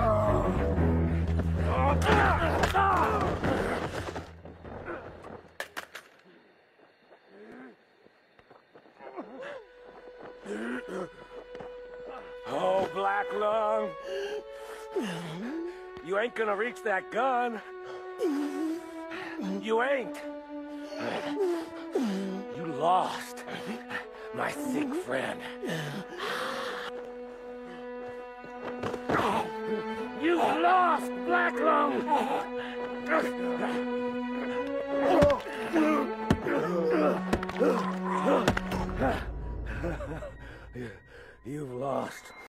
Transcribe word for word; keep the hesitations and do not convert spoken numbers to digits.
Oh, Black Lung. You ain't gonna reach that gun. You ain't. You lost, my sick friend. You lost, Black Lung. You've lost.